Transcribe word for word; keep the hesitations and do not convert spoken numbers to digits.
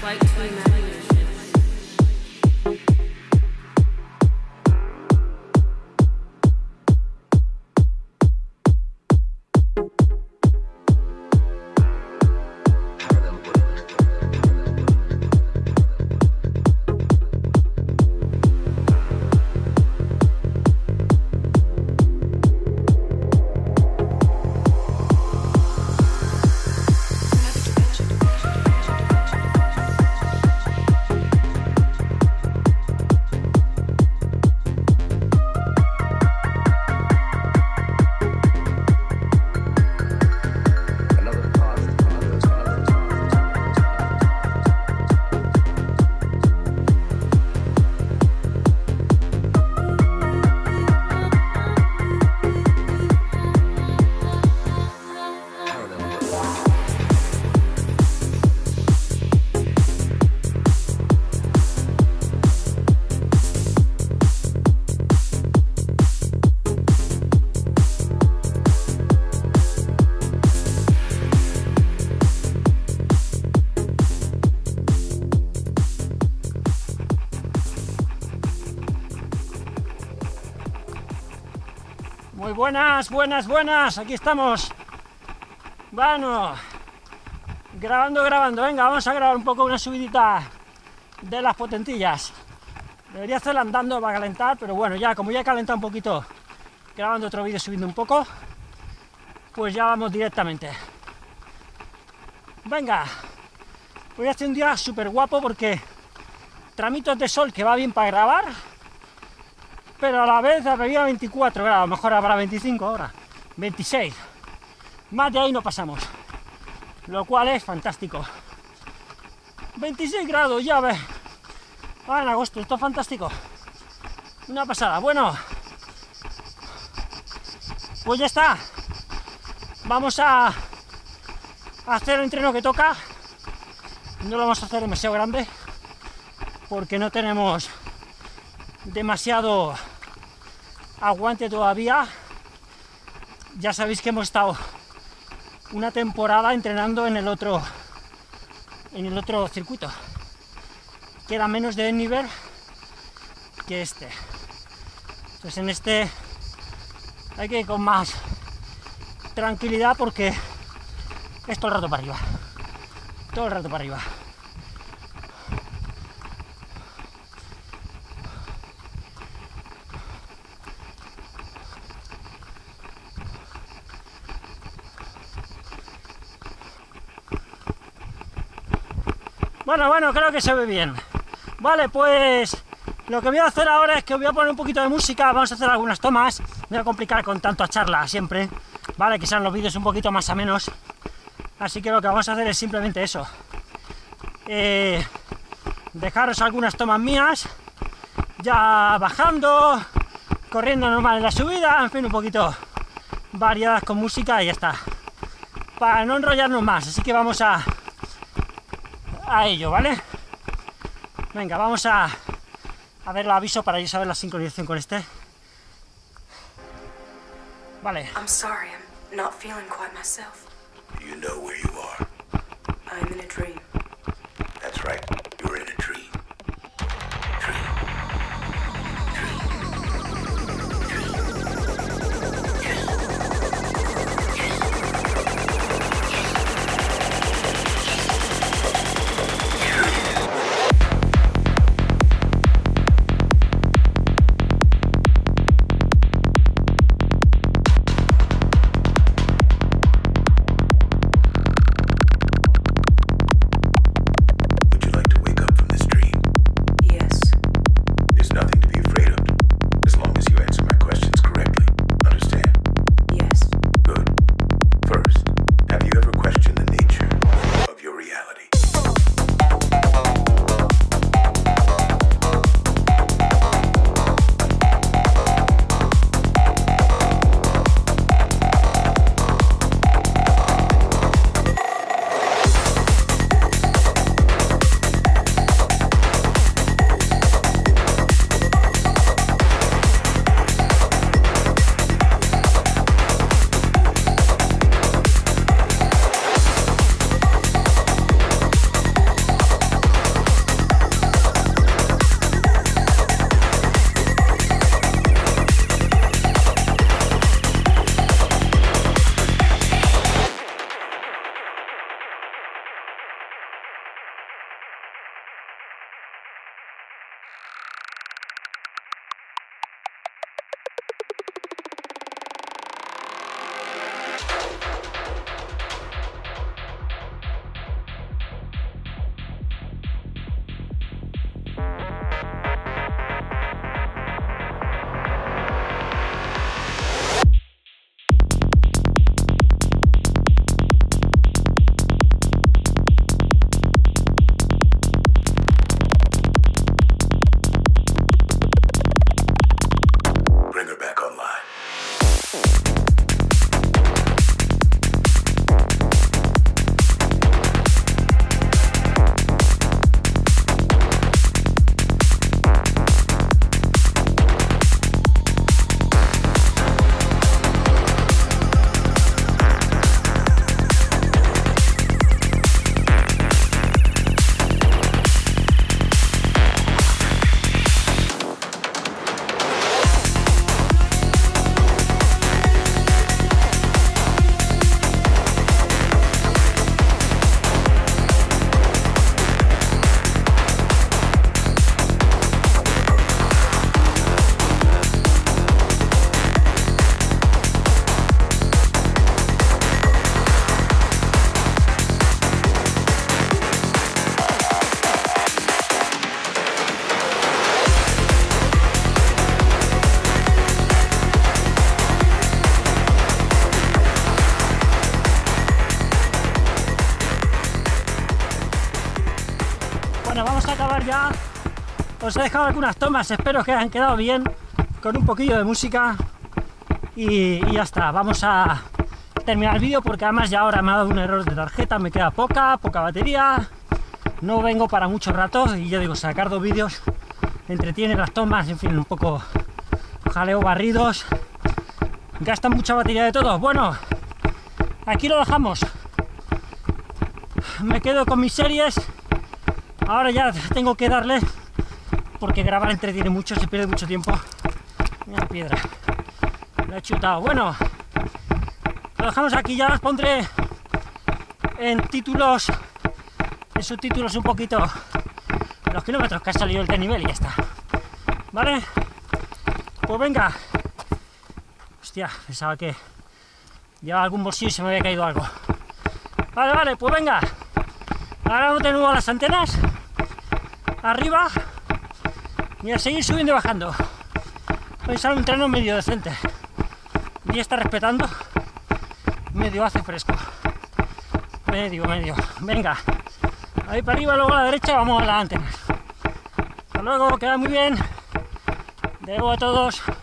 Flight to imagination. Muy buenas, buenas, buenas, aquí estamos. Bueno, grabando, grabando, venga, vamos a grabar un poco una subidita de las potentillas. Debería hacerla andando para calentar, pero bueno, ya como ya he calentado un poquito grabando otro vídeo, subiendo un poco, pues ya vamos directamente. Venga, hoy hace un día súper guapo porque tramitos de sol que va bien para grabar, pero a la vez había veinticuatro grados, a lo mejor habrá veinticinco ahora, veintiséis. Más de ahí no pasamos, lo cual es fantástico. veintiséis grados, ya ves. Ah, en agosto, esto es fantástico. Una pasada. Bueno, pues ya está. Vamos a hacer el entreno que toca. No lo vamos a hacer demasiado grande porque no tenemos demasiado aguante todavía. Ya sabéis que hemos estado una temporada entrenando en el otro en el otro circuito, que era menos de nivel que este. Entonces en este hay que ir con más tranquilidad porque es todo el rato para arriba, todo el rato para arriba. Bueno, bueno, creo que se ve bien. Vale, pues lo que voy a hacer ahora es que voy a poner un poquito de música, vamos a hacer algunas tomas, no voy a complicar con tanto a charla siempre, vale, que sean los vídeos un poquito más a menos, así que lo que vamos a hacer es simplemente eso, eh, dejaros algunas tomas mías, ya bajando, corriendo normal en la subida, en fin, un poquito variadas con música y ya está, para no enrollarnos más, así que vamos a a ello, ¿vale? Venga, vamos a a ver el aviso para yo saber la sincronización con este. Vale. I'm sorry, I'm not feeling quite myself. You know where you are. I'm in a dream. That's right. You're in a dream. Dream. Bueno, vamos a acabar ya. Os he dejado algunas tomas, espero que hayan quedado bien, con un poquillo de música. Y, y ya está, vamos a terminar el vídeo porque además ya ahora me ha dado un error de tarjeta, me queda poca, poca batería. No vengo para mucho rato y ya digo, sacar dos vídeos entretiene las tomas, en fin, un poco jaleo barridos. Gastan mucha batería de todo. Bueno, aquí lo dejamos. Me quedo con mis series. Ahora ya tengo que darle, porque grabar entretiene mucho, se pierde mucho tiempo. Mira, piedra. Lo he chutado. Bueno, lo dejamos aquí. Ya os pondré en títulos, en subtítulos un poquito los kilómetros que ha salido el desnivel y ya está. ¿Vale? Pues venga. Hostia, pensaba que llevaba algún bolsillo y se me había caído algo. Vale, vale, pues venga. Ahora vamos de nuevo a las antenas. Arriba. Y a seguir subiendo y bajando. Hoy sale un terreno medio decente. Y está respetando. Medio hace fresco. Medio, medio. Venga. Ahí para arriba, luego a la derecha, vamos a las antenas. Hasta luego, queda muy bien. Debo a todos.